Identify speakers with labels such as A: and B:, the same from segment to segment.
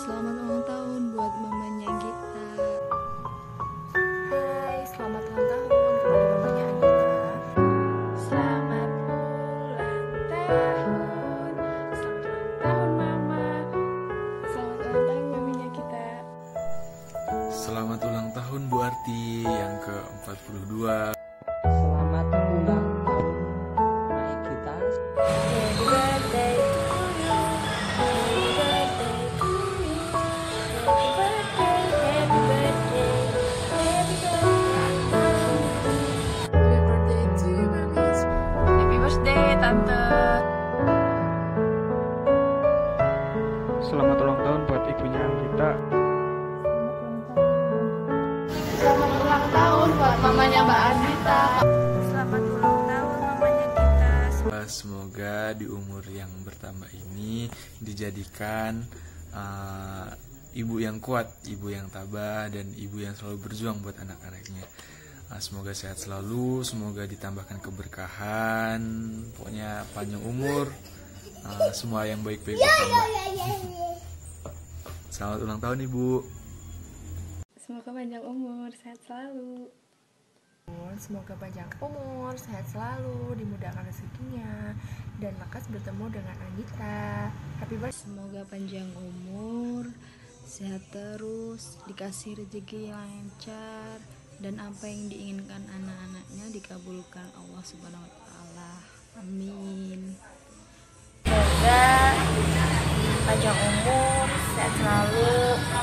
A: Selamat ulang tahun buat mamanya Gita.
B: Hai, selamat ulang tahun kepada mamanya Anita. Selamat ulang tahun. Selamat ulang tahun mama.
A: Selamat ulang tahun mamanya Gita.
C: Selamat ulang tahun Bu Arti yang ke-42.
D: Selamat ulang tahun Mai kita.
B: Happy birthday to you. Happy birthday to you. Happy birthday, happy birthday. Happy birthday.
A: Happy birthday to you, Mami.
B: Happy birthday tante.
E: Selamat ulang tahun buat ibunya kita.
A: Selamat ulang tahun buat mamanya Mbak Anita.
B: Selamat ulang tahun mamanya kita.
C: Semoga di umur yang bertambah ini dijadikan ibu yang kuat, ibu yang tabah, dan ibu yang selalu berjuang buat anak-anaknya. Semoga sehat selalu, semoga ditambahkan keberkahan, pokoknya panjang umur, semua yang baik-baik bertambah. Selamat ulang tahun Ibu.
A: Semoga panjang umur, sehat selalu.
B: Semoga panjang umur, sehat selalu, dimudahkan rezekinya, dan lekas bertemu dengan Anita. Happy birthday.
A: Semoga panjang umur, sehat terus, dikasih rezeki yang lancar, dan apa yang diinginkan anak-anaknya dikabulkan Allah Subhanahu wa Ta'ala. Amin.
B: Semoga panjang umur, sehat selalu,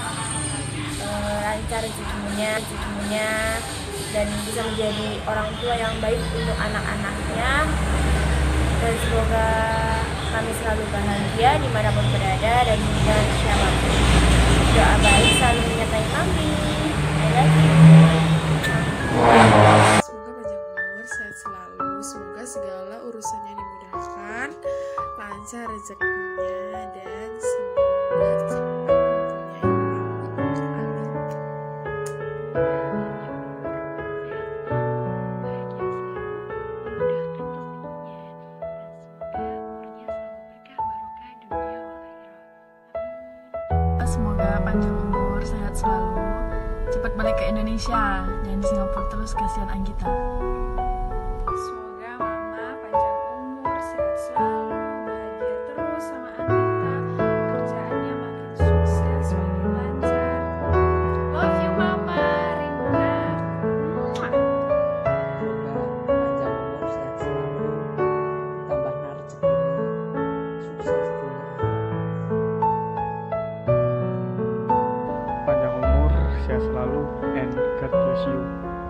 B: lancar rezekinya, dan bisa menjadi orang tua yang baik untuk anak-anaknya. Dan semoga kami selalu bahagia dimanapun berada dan dengan siapapun. Doa baik selalu menyertai kami. I love you.
F: Semoga panjang umur, sehat selalu. Semoga segala urusannya dimudahkan, lancar rezekinya, dan semoga cepat mempunyai anak. Amin.
A: Semoga panjang umur, sehat selalu, cepat balik ke Indonesia, jangan di Singapura terus, kasihan Anggita.
F: Semoga mama panjang umur, sehat selalu, bahagia terus sama Anita, kerjaannya makin sukses, makin lancar. Love you mama, Rimuna. Mwah.
D: Semoga panjang umur, sehat selalu, tambah rezekinya, sukses dunia.
E: Panjang umur, sehat selalu, and God bless you.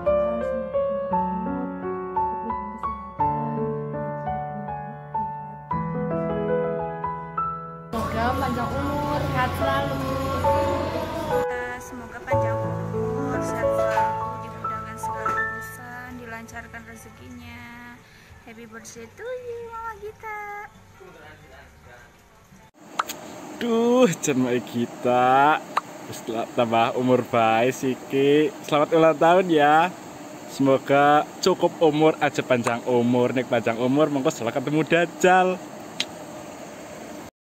A: Semoga panjang umur, sehat selalu.
B: Semoga panjang umur, sehat selalu, dimudahkan segala urusan, dilancarkan rezekinya. Happy birthday to you, Mama Gita.
E: Duh, cermai kita. Setelah tambah umur baik siki. Selamat ulang tahun ya. Semoga cukup umur aja panjang umur. Nek panjang umur mongko setelah ketemu Dajjal.